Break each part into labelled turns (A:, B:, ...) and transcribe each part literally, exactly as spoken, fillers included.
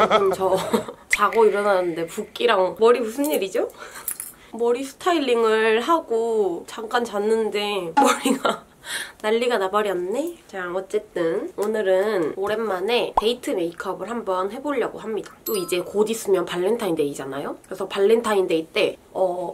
A: 여러분 저 자고 일어나는데 붓기랑 머리 무슨 일이죠? 머리 스타일링을 하고 잠깐 잤는데 머리가 난리가 나버렸네? 자, 어쨌든 오늘은 오랜만에 데이트 메이크업을 한번 해보려고 합니다. 또 이제 곧 있으면 발렌타인데이잖아요? 그래서 발렌타인데이 때 어...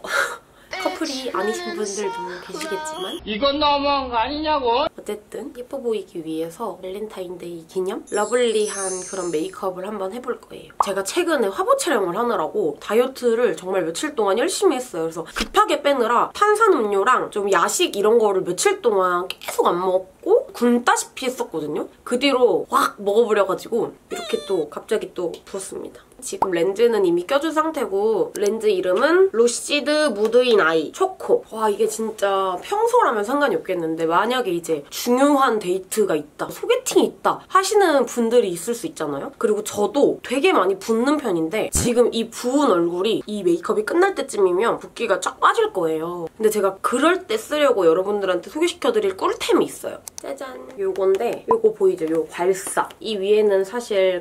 A: 커플이 아니신 분들도 계시겠지만
B: 이건 너무한 거 아니냐고?
A: 어쨌든 예뻐 보이기 위해서 발렌타인데이 기념 러블리한 그런 메이크업을 한번 해볼 거예요. 제가 최근에 화보 촬영을 하느라고 다이어트를 정말 며칠 동안 열심히 했어요. 그래서 급하게 빼느라 탄산음료랑 좀 야식 이런 거를 며칠 동안 계속 안 먹고 굶다시피 했었거든요. 그 뒤로 확 먹어버려가지고 이렇게 또 갑자기 또 부었습니다. 지금 렌즈는 이미 껴준 상태고 렌즈 이름은 루시드 무드인 아이 초코. 와, 이게 진짜 평소라면 상관이 없겠는데 만약에 이제 중요한 데이트가 있다, 소개팅이 있다 하시는 분들이 있을 수 있잖아요. 그리고 저도 되게 많이 붓는 편인데 지금 이 부은 얼굴이 이 메이크업이 끝날 때쯤이면 붓기가 쫙 빠질 거예요. 근데 제가 그럴 때 쓰려고 여러분들한테 소개시켜드릴 꿀템이 있어요. 짜잔! 요건데 요거 보이죠? 요 괄사. 이 위에는 사실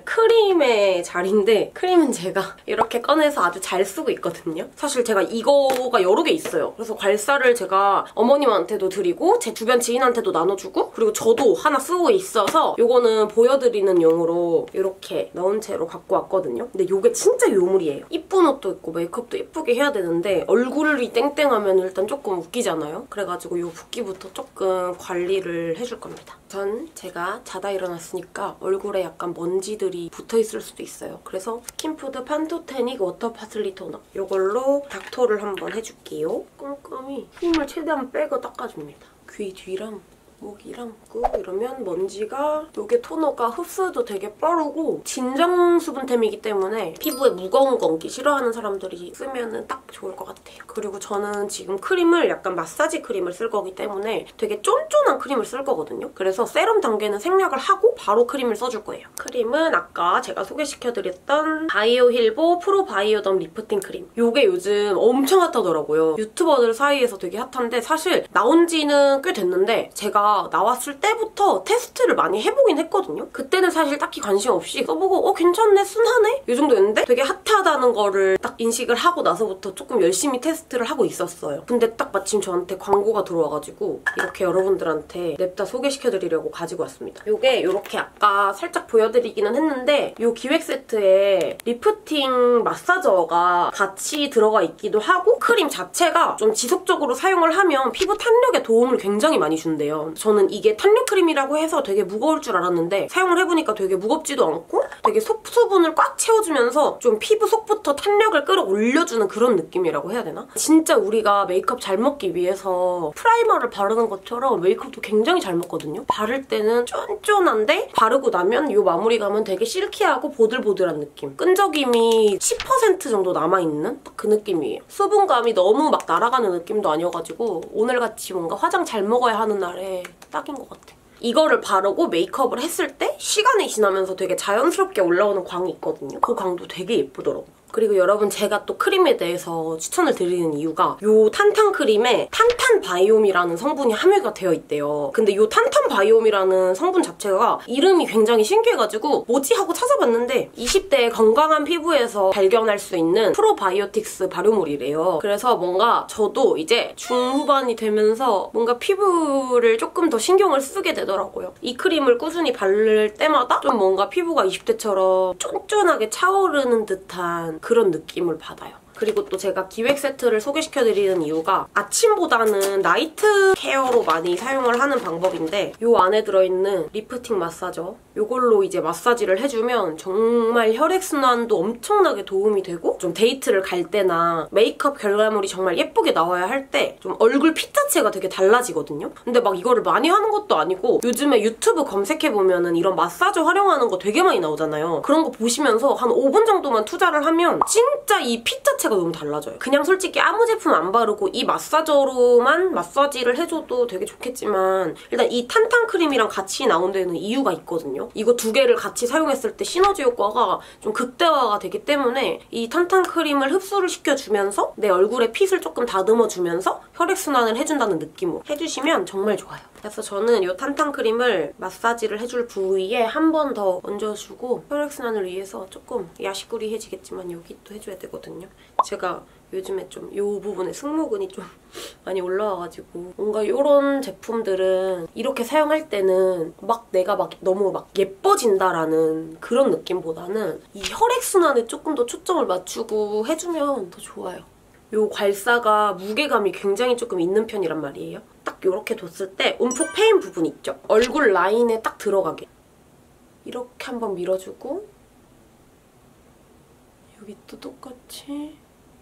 A: 크림의 자리인데 크림은 제가 이렇게 꺼내서 아주 잘 쓰고 있거든요. 사실 제가 이거가 여러 개 있어요. 그래서 괄사를 제가 어머님한테도 드리고 제 주변 지인한테도 나눠주고 그리고 저도 하나 쓰고 있어서 요거는 보여드리는 용으로 이렇게 넣은 채로 갖고 왔거든요. 근데 요게 진짜 요물이에요. 이쁜 옷도 있고 메이크업도 예쁘게 해야 되는데 얼굴이 땡땡하면 일단 조금 웃기잖아요. 그래가지고 요 붓기부터 조금 관리를 해줄 겁니다. 전 제가 자다 일어났으니까 얼굴에 약간 먼지들이 붙어있을 수도 있어요. 그래서 스킨푸드 판토테닉 워터 파슬리 토너 이걸로 닥토를 한번 해줄게요. 꼼꼼히 힘을 최대한 빼고 닦아줍니다. 귀 뒤랑 목이랑 꾹 이러면 먼지가 이게 토너가 흡수도 되게 빠르고 진정 수분템이기 때문에 피부에 무거운 거 얹기 싫어하는 사람들이 쓰면 딱 좋을 것 같아요. 그리고 저는 지금 크림을 약간 마사지 크림을 쓸 거기 때문에 되게 쫀쫀한 크림을 쓸 거거든요. 그래서 세럼 단계는 생략을 하고 바로 크림을 써줄 거예요. 크림은 아까 제가 소개시켜드렸던 바이오 힐보 프로 바이오덤 리프팅 크림. 이게 요즘 엄청 핫하더라고요. 유튜버들 사이에서 되게 핫한데 사실 나온 지는 꽤 됐는데 제가 나왔을 때부터 테스트를 많이 해보긴 했거든요. 그때는 사실 딱히 관심 없이 써보고 어 괜찮네, 순하네? 이 정도였는데 되게 핫하다는 거를 딱 인식을 하고 나서부터 조금 열심히 테스트를 하고 있었어요. 근데 딱 마침 저한테 광고가 들어와가지고 이렇게 여러분들한테 냅다 소개시켜드리려고 가지고 왔습니다. 이게 이렇게 아까 살짝 보여드리기는 했는데 이 기획 세트에 리프팅 마사저가 같이 들어가 있기도 하고 크림 자체가 좀 지속적으로 사용을 하면 피부 탄력에 도움을 굉장히 많이 준대요. 저는 이게 탄력 크림이라고 해서 되게 무거울 줄 알았는데 사용을 해보니까 되게 무겁지도 않고 되게 속 수분을 꽉 채워주면서 좀 피부 속부터 탄력을 끌어올려주는 그런 느낌이라고 해야 되나? 진짜 우리가 메이크업 잘 먹기 위해서 프라이머를 바르는 것처럼 메이크업도 굉장히 잘 먹거든요? 바를 때는 쫀쫀한데 바르고 나면 이 마무리감은 되게 실키하고 보들보들한 느낌. 끈적임이 십 퍼센트 정도 남아있는 딱 그 느낌이에요. 수분감이 너무 막 날아가는 느낌도 아니어가지고 오늘같이 뭔가 화장 잘 먹어야 하는 날에 딱인 것 같아. 이거를 바르고 메이크업을 했을 때 시간이 지나면서 되게 자연스럽게 올라오는 광이 있거든요. 그 광도 되게 예쁘더라고요. 그리고 여러분 제가 또 크림에 대해서 추천을 드리는 이유가 이 탄탄 크림에 탄탄 바이옴이라는 성분이 함유가 되어 있대요. 근데 이 탄탄 바이옴이라는 성분 자체가 이름이 굉장히 신기해가지고 뭐지 하고 찾아봤는데 이십 대의 건강한 피부에서 발견할 수 있는 프로바이오틱스 발효물이래요. 그래서 뭔가 저도 이제 중후반이 되면서 뭔가 피부를 조금 더 신경을 쓰게 되더라고요. 이 크림을 꾸준히 바를 때마다 좀 뭔가 피부가 이십 대처럼 쫀쫀하게 차오르는 듯한 그런 느낌을 받아요. 그리고 또 제가 기획 세트를 소개시켜드리는 이유가 아침보다는 나이트 케어로 많이 사용을 하는 방법인데 이 안에 들어있는 리프팅 마사저 이걸로 이제 마사지를 해주면 정말 혈액순환도 엄청나게 도움이 되고 좀 데이트를 갈 때나 메이크업 결과물이 정말 예쁘게 나와야 할 때 좀 얼굴 핏 자체가 되게 달라지거든요. 근데 막 이거를 많이 하는 것도 아니고 요즘에 유튜브 검색해보면은 이런 마사지 활용하는 거 되게 많이 나오잖아요. 그런 거 보시면서 한 오 분 정도만 투자를 하면 진짜 이 핏 자체가 너무 달라져요. 그냥 솔직히 아무 제품 안 바르고 이 마사저로만 마사지를 해줘도 되게 좋겠지만 일단 이 탄탄 크림이랑 같이 나온 데는 이유가 있거든요. 이거 두 개를 같이 사용했을 때 시너지 효과가 좀 극대화가 되기 때문에 이 탄탄 크림을 흡수를 시켜주면서 내 얼굴에 핏을 조금 다듬어주면서 혈액순환을 해준다는 느낌으로 해주시면 정말 좋아요. 그래서 저는 이 탄탄크림을 마사지를 해줄 부위에 한 번 더 얹어주고 혈액순환을 위해서 조금 야식구리해지겠지만 여기 또 해줘야 되거든요. 제가 요즘에 좀 이 부분에 승모근이 좀 많이 올라와가지고 뭔가 이런 제품들은 이렇게 사용할 때는 막 내가 막 너무 막 예뻐진다라는 그런 느낌보다는 이 혈액순환에 조금 더 초점을 맞추고 해주면 더 좋아요. 이 괄사가 무게감이 굉장히 조금 있는 편이란 말이에요. 딱 이렇게 뒀을 때 움푹 패인 부분 있죠? 얼굴 라인에 딱 들어가게. 이렇게 한번 밀어주고 여기 또 똑같이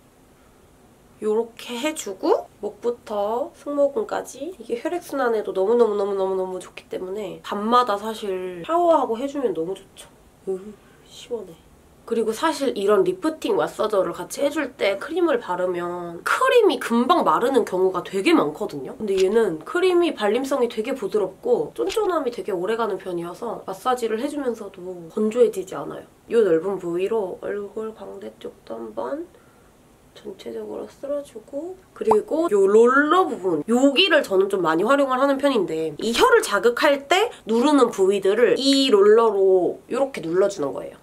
A: 이렇게 해주고 목부터 승모근까지 이게 혈액순환에도 너무너무너무너무너무 좋기 때문에 밤마다 사실 샤워하고 해주면 너무 좋죠. 으, 시원해. 그리고 사실 이런 리프팅 마사저를 같이 해줄 때 크림을 바르면 크림이 금방 마르는 경우가 되게 많거든요. 근데 얘는 크림이 발림성이 되게 부드럽고 쫀쫀함이 되게 오래가는 편이어서 마사지를 해주면서도 건조해지지 않아요. 이 넓은 부위로 얼굴 광대 쪽도 한번 전체적으로 쓸어주고 그리고 이 롤러 부분 여기를 저는 좀 많이 활용을 하는 편인데 이 혀를 자극할 때 누르는 부위들을 이 롤러로 이렇게 눌러주는 거예요.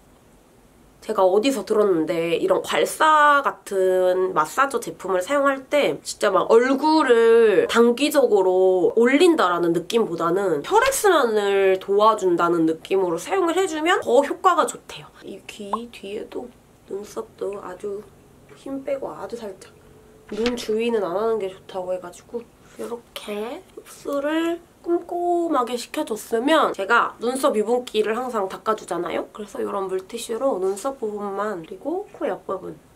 A: 제가 어디서 들었는데 이런 괄사 같은 마사저 제품을 사용할 때 진짜 막 얼굴을 단기적으로 올린다라는 느낌보다는 혈액순환을 도와준다는 느낌으로 사용을 해주면 더 효과가 좋대요. 이 귀 뒤에도 눈썹도 아주 힘 빼고 아주 살짝 눈 주위는 안 하는 게 좋다고 해가지고 이렇게 흡수를 꼼꼼하게 시켜줬으면 제가 눈썹 유분기를 항상 닦아주잖아요? 그래서 이런 물티슈로 눈썹 부분만 그리고 코 옆부분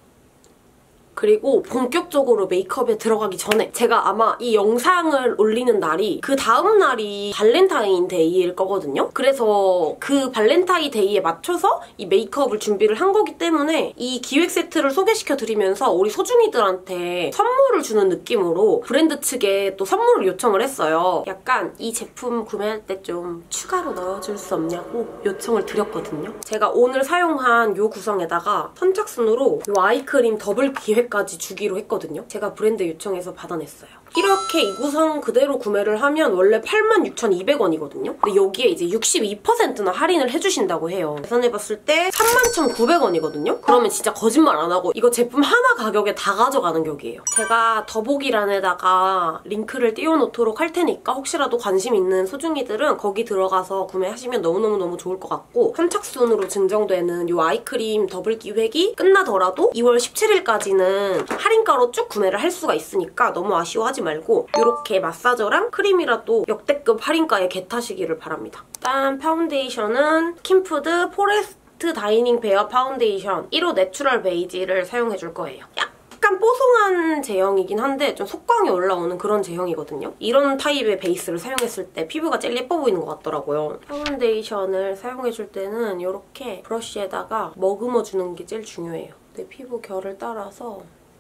A: 그리고 본격적으로 메이크업에 들어가기 전에 제가 아마 이 영상을 올리는 날이 그 다음 날이 발렌타인데이일 거거든요? 그래서 그 발렌타인데이에 맞춰서 이 메이크업을 준비를 한 거기 때문에 이 기획 세트를 소개시켜드리면서 우리 소중이들한테 선물을 주는 느낌으로 브랜드 측에 또 선물을 요청을 했어요. 약간 이 제품 구매할 때 좀 추가로 넣어줄 수 없냐고 요청을 드렸거든요. 제가 오늘 사용한 이 구성에다가 선착순으로 이 아이크림 더블 기획 까지 주기로 했거든요. 제가 브랜드 요청해서 받아냈어요. 이렇게 이 구성 그대로 구매를 하면 원래 팔만 육천이백 원이거든요. 근데 여기에 이제 육십이 퍼센트나 할인을 해주신다고 해요. 계산해봤을 때 삼만 천구백 원이거든요. 그러면 진짜 거짓말 안 하고 이거 제품 하나 가격에 다 가져가는 격이에요. 제가 더보기란에다가 링크를 띄워놓도록 할 테니까 혹시라도 관심 있는 소중이들은 거기 들어가서 구매하시면 너무너무너무 좋을 것 같고 선착순으로 증정되는 이 아이크림 더블 기획이 끝나더라도 이월 십칠일까지는 할인가로 쭉 구매를 할 수가 있으니까 너무 아쉬워하지 말고 이렇게 마사저랑 크림이라도 역대급 할인가에 겟하시기를 바랍니다. 일단 파운데이션은 스킨푸드 포레스트 다이닝 베어 파운데이션 일 호 내추럴 베이지를 사용해줄 거예요. 약간 뽀송한 제형이긴 한데 좀 속광이 올라오는 그런 제형이거든요. 이런 타입의 베이스를 사용했을 때 피부가 제일 예뻐 보이는 것 같더라고요. 파운데이션을 사용해줄 때는 이렇게 브러쉬에다가 머금어주는 게 제일 중요해요. 내 피부 결을 따라서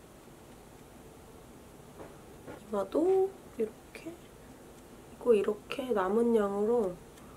A: 이마도 이렇게 그리고 이렇게 남은 양으로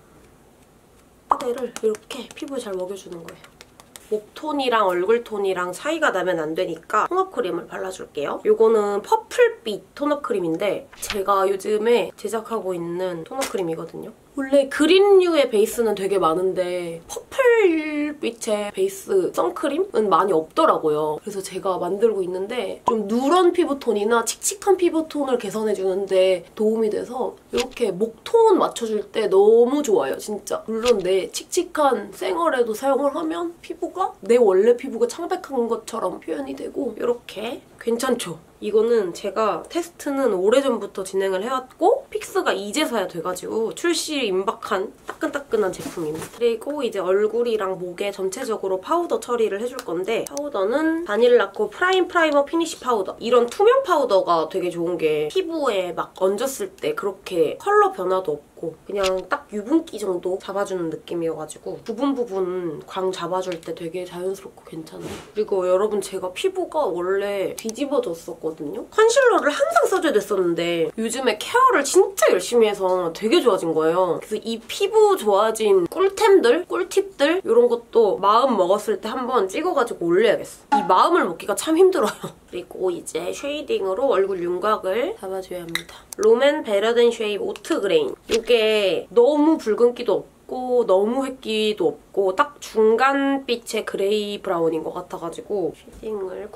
A: 파데를 이렇게 피부에 잘 먹여주는 거예요. 목톤이랑 얼굴톤이랑 차이가 나면 안 되니까 톤업 크림을 발라줄게요. 이거는 퍼플빛 톤업 크림인데 제가 요즘에 제작하고 있는 톤업 크림이거든요. 원래 그린류의 베이스는 되게 많은데 퍼플빛의 베이스 선크림은 많이 없더라고요. 그래서 제가 만들고 있는데 좀 누런 피부톤이나 칙칙한 피부톤을 개선해주는데 도움이 돼서 이렇게 목톤 맞춰줄 때 너무 좋아요, 진짜. 물론 내 칙칙한 생얼에도 사용을 하면 피부가 내 원래 피부가 창백한 것처럼 표현이 되고 이렇게 괜찮죠? 이거는 제가 테스트는 오래전부터 진행을 해왔고 픽스가 이제서야 돼가지고 출시 임박한 따끈따끈한 제품입니다. 그리고 이제 얼굴이랑 목에 전체적으로 파우더 처리를 해줄 건데 파우더는 바닐라코 프라임 프라이머 피니쉬 파우더. 이런 투명 파우더가 되게 좋은 게 피부에 막 얹었을 때 그렇게 컬러 변화도 없고 그냥 딱 유분기 정도 잡아주는 느낌이어가지고 부분 부분 광 잡아줄 때 되게 자연스럽고 괜찮아요. 그리고 여러분 제가 피부가 원래 뒤집어졌었거든요. 컨실러를 항상 써줘야 됐었는데 요즘에 케어를 진짜 열심히 해서 되게 좋아진 거예요. 그래서 이 피부 좋아진 꿀템들, 꿀팁들 이런 것도 마음 먹었을 때 한번 찍어가지고 올려야겠어. 이 마음을 먹기가 참 힘들어요. 그리고 이제 쉐이딩으로 얼굴 윤곽을 잡아줘야 합니다. 롬앤 베러덴 쉐입 오트 그레인. 이게 너무 붉은기도 없고 너무 획기도 없고 딱 중간빛의 그레이 브라운인 것 같아가지고 쉐딩을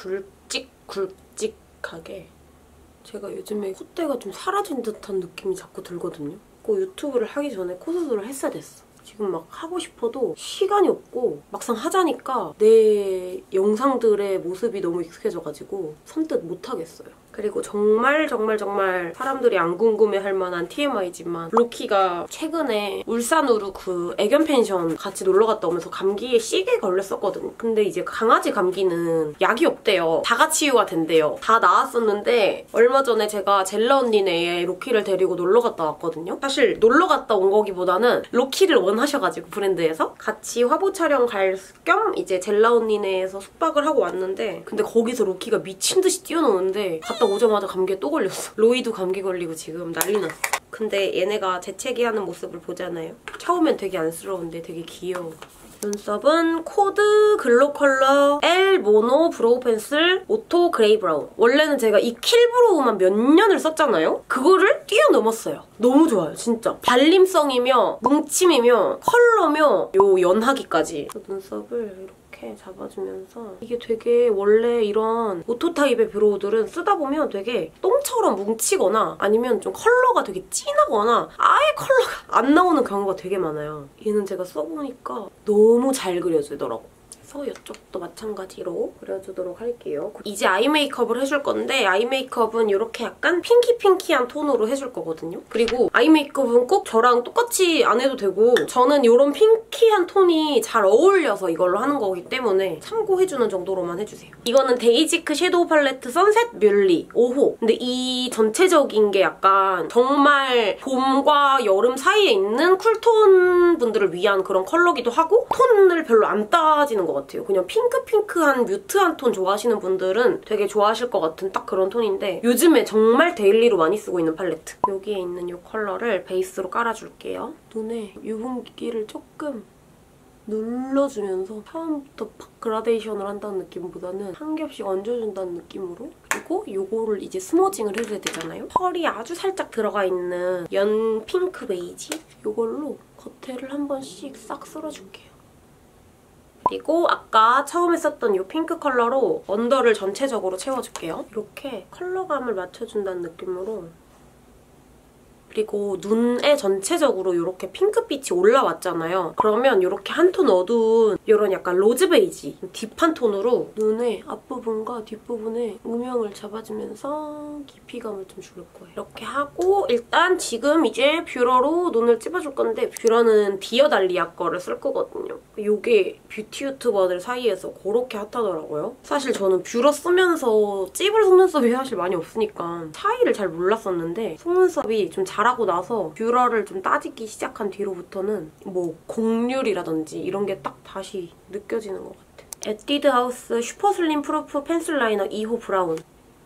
A: 굵직굵직하게. 제가 요즘에 콧대가 좀 사라진 듯한 느낌이 자꾸 들거든요. 꼭 유튜브를 하기 전에 코수술을 했어야 됐어. 지금 막 하고 싶어도 시간이 없고 막상 하자니까 내 영상들의 모습이 너무 익숙해져가지고 선뜻 못하겠어요. 그리고 정말 정말 정말 사람들이 안 궁금해할 만한 티엠아이지만 로키가 최근에 울산으로 그 애견 펜션 같이 놀러 갔다 오면서 감기에 시게 걸렸었거든요. 근데 이제 강아지 감기는 약이 없대요. 자가 치유가 된대요. 다 나았었는데 얼마 전에 제가 젤라 언니네에 로키를 데리고 놀러 갔다 왔거든요. 사실 놀러 갔다 온 거기보다는 로키를 원하셔가지고 브랜드에서 같이 화보 촬영 갈 겸 이제 젤라 언니네에서 숙박을 하고 왔는데 근데 거기서 로키가 미친 듯이 뛰어노는데 갔다 오자마자 감기에 또 걸렸어. 로이도 감기 걸리고 지금 난리 났어. 근데 얘네가 재채기하는 모습을 보잖아요. 처음엔 되게 안쓰러운데 되게 귀여워. 눈썹은 코드 글로 컬러 L 모노 브로우 펜슬 오토 그레이 브라운. 원래는 제가 이 킬브로우만 몇 년을 썼잖아요? 그거를 뛰어넘었어요. 너무 좋아요, 진짜. 발림성이며 뭉침이며 컬러며 요 연하기까지. 눈썹을 이렇게 잡아주면서 이게 되게 원래 이런 오토 타입의 브로우들은 쓰다 보면 되게 똥처럼 뭉치거나 아니면 좀 컬러가 되게 진하거나 아예 컬러가 안 나오는 경우가 되게 많아요. 얘는 제가 써보니까 너무 잘 그려지더라고. 그래서 이쪽도 마찬가지로 그려주도록 할게요. 이제 아이 메이크업을 해줄 건데 아이 메이크업은 이렇게 약간 핑키핑키한 톤으로 해줄 거거든요. 그리고 아이 메이크업은 꼭 저랑 똑같이 안 해도 되고 저는 이런 핑키한 톤이 잘 어울려서 이걸로 하는 거기 때문에 참고해주는 정도로만 해주세요. 이거는 데이지크 섀도우 팔레트 선셋 뮬리 오 호. 근데 이 전체적인 게 약간 정말 봄과 여름 사이에 있는 쿨톤 분들을 위한 그런 컬러기도 하고 톤을 별로 안 따지는 것 같아요. 그냥 핑크핑크한 뮤트한 톤 좋아하시는 분들은 되게 좋아하실 것 같은 딱 그런 톤인데 요즘에 정말 데일리로 많이 쓰고 있는 팔레트. 여기에 있는 이 컬러를 베이스로 깔아줄게요. 눈에 유분기를 조금 눌러주면서 처음부터 팍 그라데이션을 한다는 느낌보다는 한 겹씩 얹어준다는 느낌으로. 그리고 이거를 이제 스머징을 해줘야 되잖아요. 펄이 아주 살짝 들어가 있는 연 핑크 베이지? 이걸로 겉에를 한 번씩 싹 쓸어줄게요. 그리고 아까 처음에 썼던 이 핑크 컬러로 언더를 전체적으로 채워줄게요. 이렇게 컬러감을 맞춰준다는 느낌으로. 그리고 눈에 전체적으로 이렇게 핑크빛이 올라왔잖아요. 그러면 이렇게 한 톤 어두운 이런 약간 로즈 베이지 딥한 톤으로 눈의 앞부분과 뒷부분에 음영을 잡아주면서 깊이감을 좀 줄 거예요. 이렇게 하고 일단 지금 이제 뷰러로 눈을 찝어줄 건데 뷰러는 디어달리아 거를 쓸 거거든요. 이게 뷰티 유튜버들 사이에서 그렇게 핫하더라고요. 사실 저는 뷰러 쓰면서 찝을 속눈썹이 사실 많이 없으니까 차이를 잘 몰랐었는데 속눈썹이 좀 잘 하고 나서 뷰러를 좀 따지기 시작한 뒤로부터는 뭐 곡률이라든지 이런 게 딱 다시 느껴지는 것 같아요. 에뛰드 하우스 슈퍼 슬림 프루프 펜슬 라이너 이 호 브라운.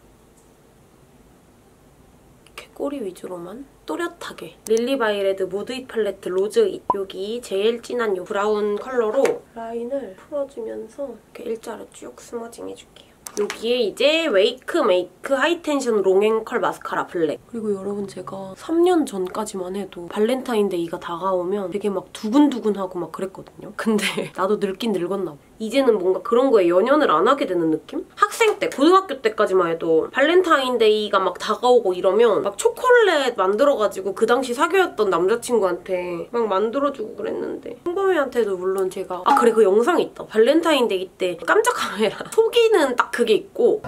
A: 이렇게 꼬리 위주로만 또렷하게. 릴리바이레드 무드잇 팔레트 로즈잇. 여기 제일 진한 이 브라운 컬러로 라인을 풀어주면서 이렇게 일자로 쭉 스머징 해줄게요. 여기에 이제 웨이크 메이크 하이텐션 롱앤컬 마스카라 블랙. 그리고 여러분 제가 삼 년 전까지만 해도 발렌타인데이가 다가오면 되게 막 두근두근하고 막 그랬거든요. 근데 나도 늙긴 늙었나 봐. 이제는 뭔가 그런 거에 연연을 안 하게 되는 느낌? 학생 때, 고등학교 때까지만 해도 발렌타인데이가 막 다가오고 이러면 막 초콜릿 만들어가지고 그 당시 사귀었던 남자친구한테 막 만들어주고 그랬는데 홍범이한테도 물론 제가 아 그래 그 영상이 있다. 발렌타인데이 때 깜짝 카메라 속이는 딱 그게 있고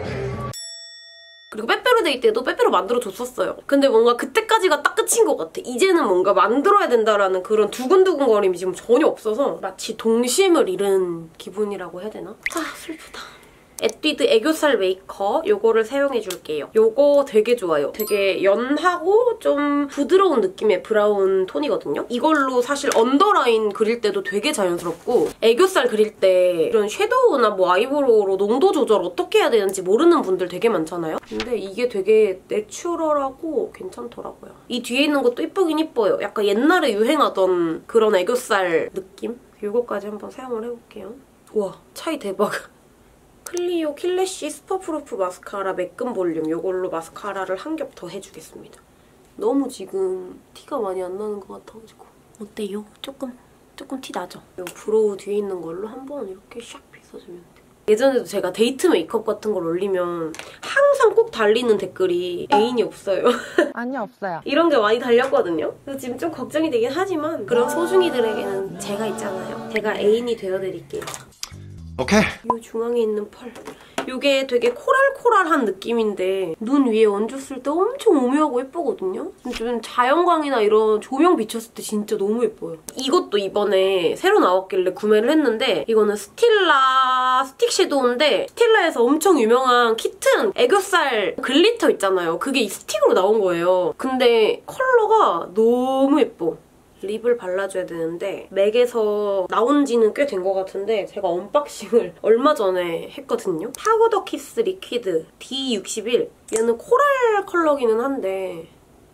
A: 그리고 빼빼로데이 때도 빼빼로 만들어줬었어요. 근데 뭔가 그때까지가 딱 끝인 것 같아. 이제는 뭔가 만들어야 된다라는 그런 두근두근거림이 지금 전혀 없어서 마치 동심을 잃은 기분이라고 해야 되나? 아 슬프다. 에뛰드 애교살 메이커 요거를 사용해줄게요. 요거 되게 좋아요. 되게 연하고 좀 부드러운 느낌의 브라운 톤이거든요. 이걸로 사실 언더라인 그릴 때도 되게 자연스럽고 애교살 그릴 때 이런 섀도우나 뭐 아이브로우로 농도 조절 어떻게 해야 되는지 모르는 분들 되게 많잖아요. 근데 이게 되게 내추럴하고 괜찮더라고요. 이 뒤에 있는 것도 이쁘긴 이뻐요. 약간 옛날에 유행하던 그런 애교살 느낌? 요거까지 한번 사용을 해볼게요. 우와 차이 대박. 클리오 킬래쉬 슈퍼프루프 마스카라 매끈 볼륨 이걸로 마스카라를 한 겹 더 해주겠습니다. 너무 지금 티가 많이 안 나는 것 같아가지고. 어때요? 조금 조금 티 나죠? 이 브로우 뒤에 있는 걸로 한번 이렇게 샥 빗어주면 돼요. 예전에도 제가 데이트 메이크업 같은 걸 올리면 항상 꼭 달리는 댓글이 애인이 없어요.
C: 아니요, 없어요.
A: 이런 게 많이 달렸거든요. 그래서 지금 좀 걱정이 되긴 하지만 그런 소중이들에게는 제가 있잖아요. 제가 애인이 되어드릴게요.
D: 오케이.
A: 이 중앙에 있는 펄. 이게 되게 코랄코랄한 느낌인데 눈 위에 얹었을 때 엄청 오묘하고 예쁘거든요? 좀 자연광이나 이런 조명 비쳤을 때 진짜 너무 예뻐요. 이것도 이번에 새로 나왔길래 구매를 했는데 이거는 스틸라 스틱 섀도우인데 스틸라에서 엄청 유명한 키튼 애교살 글리터 있잖아요. 그게 이 스틱으로 나온 거예요. 근데 컬러가 너무 예뻐. 립을 발라줘야 되는데 맥에서 나온 지는 꽤 된 것 같은데 제가 언박싱을 얼마 전에 했거든요. 파우더 키스 리퀴드 디 육십일. 얘는 코랄 컬러기는 한데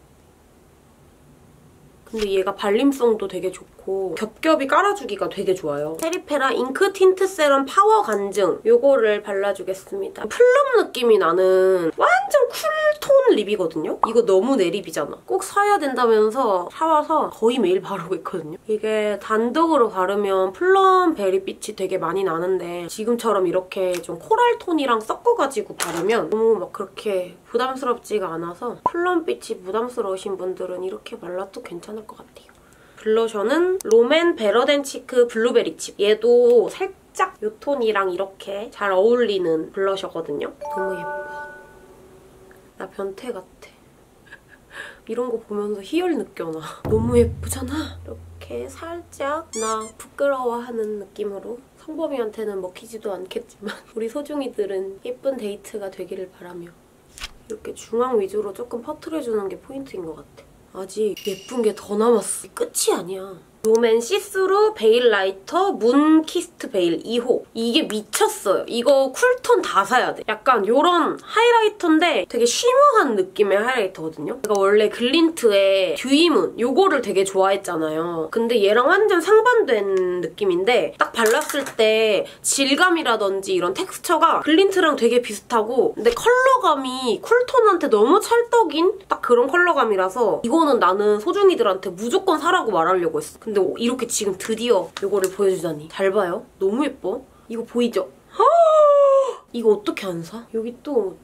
A: 근데 얘가 발림성도 되게 좋고 겹겹이 깔아주기가 되게 좋아요. 세리페라 잉크 틴트 세럼 파워 간증 요거를 발라주겠습니다. 플럼 느낌이 나는 완전 쿨톤 립이거든요? 이거 너무 내 립이잖아. 꼭 사야 된다면서 사와서 거의 매일 바르고 있거든요. 이게 단독으로 바르면 플럼 베리빛이 되게 많이 나는데 지금처럼 이렇게 좀 코랄 톤이랑 섞어가지고 바르면 너무 막 그렇게 부담스럽지가 않아서 플럼빛이 부담스러우신 분들은 이렇게 발라도 괜찮을 것 같아요. 블러셔는 롬앤 베러덴치크 블루베리 칩. 얘도 살짝 이 톤이랑 이렇게 잘 어울리는 블러셔거든요. 너무 예뻐. 나 변태 같아. 이런 거 보면서 희열 느껴나. 너무 예쁘잖아? 이렇게 살짝 나 부끄러워하는 느낌으로. 성범이한테는 먹히지도 않겠지만 우리 소중이들은 예쁜 데이트가 되기를 바라며 이렇게 중앙 위주로 조금 퍼트려주는 게 포인트인 것 같아. 아직 예쁜 게 더 남았어. 끝이 아니야. 롬앤 시스루 베일 라이터 문 키스트 베일 이 호. 이게 미쳤어요. 이거 쿨톤 다 사야 돼. 약간 요런 하이라이터인데 되게 쉬머한 느낌의 하이라이터거든요. 제가 원래 글린트의 듀이문 요거를 되게 좋아했잖아요. 근데 얘랑 완전 상반된 느낌인데 딱 발랐을 때 질감이라든지 이런 텍스처가 글린트랑 되게 비슷하고 근데 컬러감이 쿨톤한테 너무 찰떡인 딱 그런 컬러감이라서 이거는 나는 소중이들한테 무조건 사라고 말하려고 했어. 근데 이렇게 지금 드디어 이거를 보여주다니. 잘 봐요. 너무 예뻐. 이거 보이죠? 이거 어떻게 안 사? 여기 또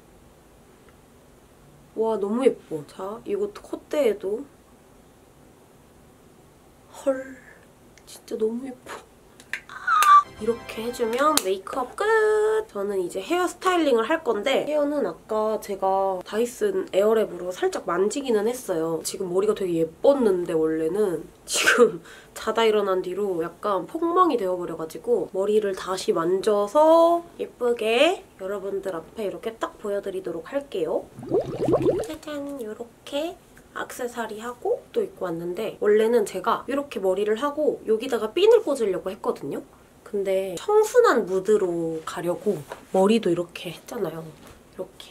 A: 와 너무 예뻐. 자, 이것도 콧대에도 헐 진짜 너무 예뻐. 이렇게 해주면 메이크업 끝! 저는 이제 헤어 스타일링을 할 건데 헤어는 아까 제가 다이슨 에어랩으로 살짝 만지기는 했어요. 지금 머리가 되게 예뻤는데 원래는 지금 자다 일어난 뒤로 약간 폭망이 되어버려가지고 머리를 다시 만져서 예쁘게 여러분들 앞에 이렇게 딱 보여드리도록 할게요. 짜잔! 이렇게 액세서리하고 또 입고 왔는데 원래는 제가 이렇게 머리를 하고 여기다가 핀을 꽂으려고 했거든요. 근데 청순한 무드로 가려고 머리도 이렇게 했잖아요. 이렇게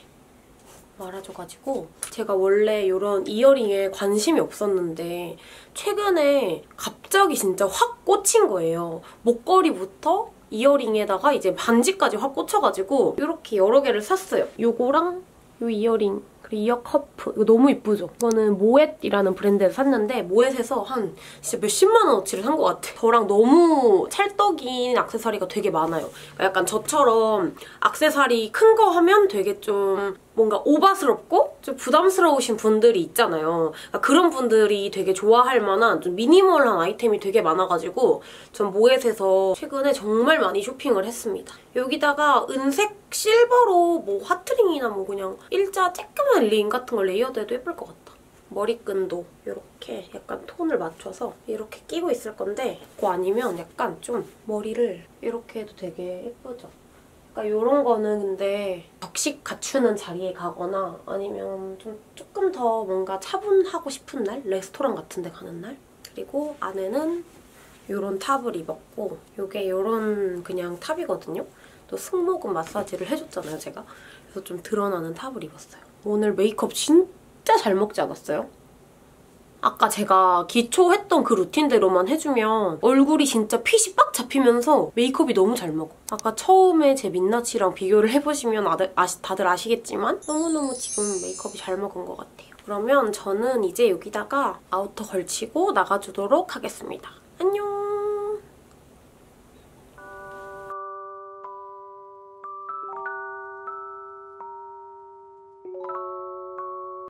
A: 말아줘가지고 제가 원래 이런 이어링에 관심이 없었는데 최근에 갑자기 진짜 확 꽂힌 거예요. 목걸이부터 이어링에다가 이제 반지까지 확 꽂혀가지고 이렇게 여러 개를 샀어요. 요거랑 요 이어링 그리고 이어 커프. 이거 너무 이쁘죠? 이거는 모엣이라는 브랜드에서 샀는데 모엣에서 한 진짜 몇십만 원어치를 산 것 같아. 저랑 너무 찰떡인 액세서리가 되게 많아요. 그러니까 약간 저처럼 액세서리 큰 거 하면 되게 좀 뭔가 오바스럽고 좀 부담스러우신 분들이 있잖아요. 그러니까 그런 분들이 되게 좋아할 만한 좀 미니멀한 아이템이 되게 많아가지고 전 모엣에서 최근에 정말 많이 쇼핑을 했습니다. 여기다가 은색 실버로 뭐 하트링이나 뭐 그냥 일자 쬐끄만 링 같은 걸 레이어드해도 예쁠 것 같다. 머리끈도 이렇게 약간 톤을 맞춰서 이렇게 끼고 있을 건데 그거 아니면 약간 좀 머리를 이렇게 해도 되게 예쁘죠? 그러니까 이런 거는 근데 격식 갖추는 자리에 가거나 아니면 좀 조금 더 뭔가 차분하고 싶은 날? 레스토랑 같은 데 가는 날? 그리고 안에는 이런 탑을 입었고 이게 이런 그냥 탑이거든요? 또 승모근 마사지를 해줬잖아요, 제가. 그래서 좀 드러나는 탑을 입었어요. 오늘 메이크업 진짜 잘 먹지 않았어요? 아까 제가 기초 했던 그 루틴대로만 해주면 얼굴이 진짜 핏이 빡 잡히면서 메이크업이 너무 잘 먹어. 아까 처음에 제 민낯이랑 비교를 해보시면 아들, 아시, 다들 아시겠지만 너무너무 지금 메이크업이 잘 먹은 것 같아요. 그러면 저는 이제 여기다가 아우터 걸치고 나가주도록 하겠습니다. 안녕!